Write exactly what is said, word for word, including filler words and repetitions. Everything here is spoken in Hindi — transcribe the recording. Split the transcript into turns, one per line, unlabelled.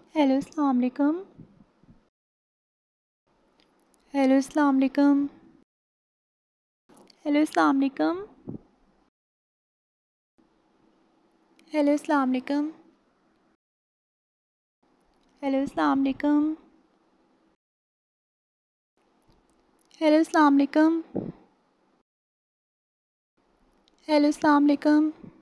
हेलो अस्सलाम वालेकुम। हेलो अस्सलाम वालेकुम। हेलो अस्सलाम वालेकुम। हेलो अस्सलाम वालेकुम। हेलो अस्सलाम वालेकुम। हेलो अस्सलाम वालेकुम। हेलो अस्सलाम वालेकुम।